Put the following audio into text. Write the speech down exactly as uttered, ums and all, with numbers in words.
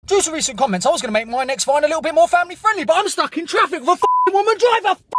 Due to recent comments, I was going to make my next Vine a little bit more family friendly, but I'm stuck in traffic with a f***ing woman driver.